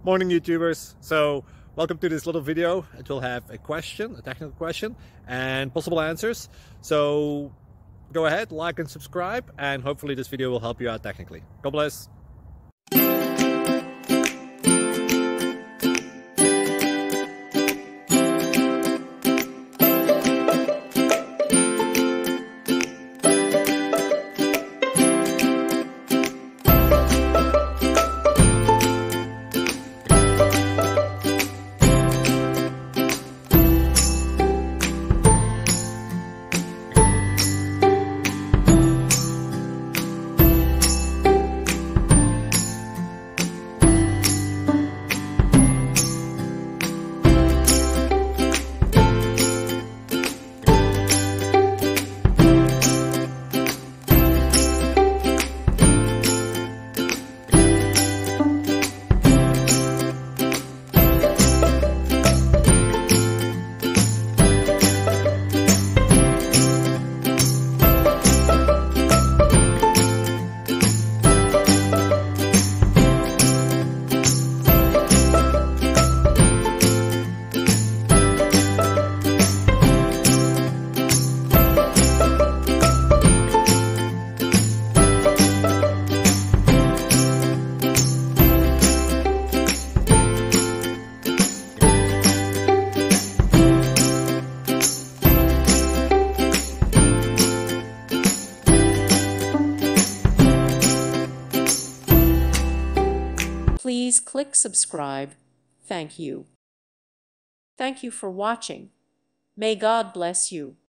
Morning YouTubers. So welcome to this little video. It will have a question, a technical question, and possible answers. So go ahead, like and subscribe, and hopefully this video will help you out technically. God bless. Please click subscribe. Thank you. Thank you for watching. May God bless you.